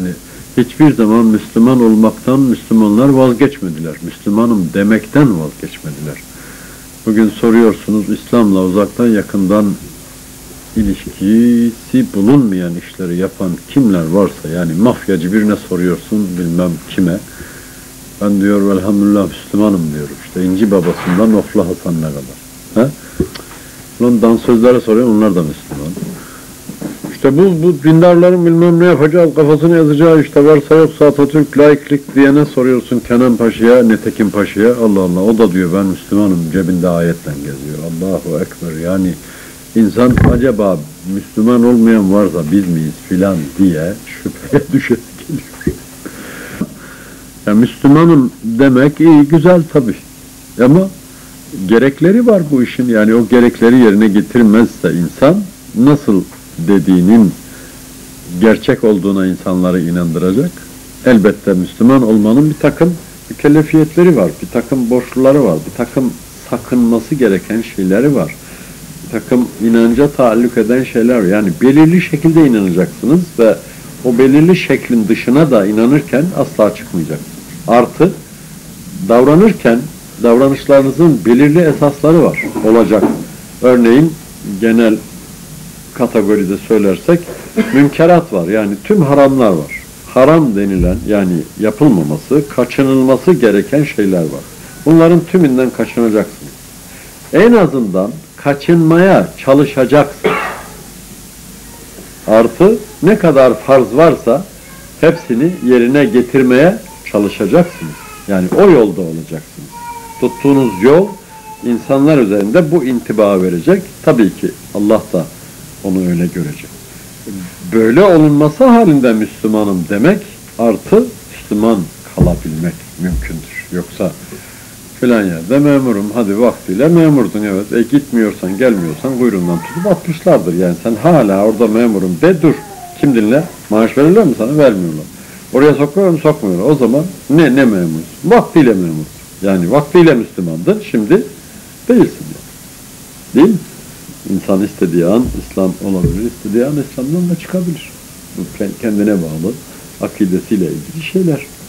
Yani hiçbir zaman Müslüman olmaktan Müslümanlar vazgeçmediler. Müslümanım demekten vazgeçmediler. Bugün soruyorsunuz, İslam'la uzaktan yakından ilişkisi bulunmayan işleri yapan kimler varsa, yani mafyacı birine soruyorsun, bilmem kime, ben diyor elhamdülillah Müslümanım diyor. İşte İnci babasından Oflu Hasan'ına kadar. He? Ulan dansözlere soruyor, onlar da Müslüman. İşte bu dindarların bilmem ne yapacağı, kafasını yazacağı işte varsa yoksa Atatürk laiklik diyene soruyorsun, Kenan Paşa'ya, Netekin Paşa'ya, Allah Allah, o da diyor ben Müslümanım, cebinde ayetle geziyor. Allahu Ekber. Yani insan acaba Müslüman olmayan varsa biz miyiz filan diye şüpheye düşesi geliyor. Yani Müslümanım demek iyi, güzel tabii. Ama gerekleri var bu işin. Yani o gerekleri yerine getirmezse insan nasıl dediğinin gerçek olduğuna insanları inandıracak? Elbette Müslüman olmanın bir takım mükellefiyetleri var, bir takım borçluları var, bir takım sakınması gereken şeyleri var. Bir takım inanca taalluk eden şeyler var. Yani belirli şekilde inanacaksınız ve o belirli şeklin dışına da inanırken asla çıkmayacaksınız. Artı, davranırken davranışlarınızın belirli esasları var, olacak. Örneğin genel kategoride söylersek münkerat var, yani tüm haramlar var. Haram denilen, yani yapılmaması, kaçınılması gereken şeyler var. Bunların tümünden kaçınacaksınız. En azından kaçınmaya çalışacaksınız. Artı ne kadar farz varsa hepsini yerine getirmeye çalışacaksınız. Yani o yolda olacaksınız. Tuttuğunuz yol insanlar üzerinde bu intiba verecek. Tabii ki Allah da onu öyle görecek. Böyle olunması halinde Müslümanım demek artı Müslüman kalabilmek mümkündür. Yoksa filan yerde memurum, hadi vaktiyle memurdun, evet. Gitmiyorsan, gelmiyorsan kuyruğundan tutup atmışlardır. Yani sen hala orada memurum de dur. Kim dinler? Maaş verirler mi sana? Vermiyorlar. Oraya sokuyor mu? Sokmuyorlar. O zaman ne memursun? Vaktiyle memursun. Yani vaktiyle Müslümandın, şimdi değilsin yani. Değil mi? İnsan istediği an İslam olabilir, istediği an İslam'dan da çıkabilir. Bu kendine bağlı, akidesiyle ilgili şeyler.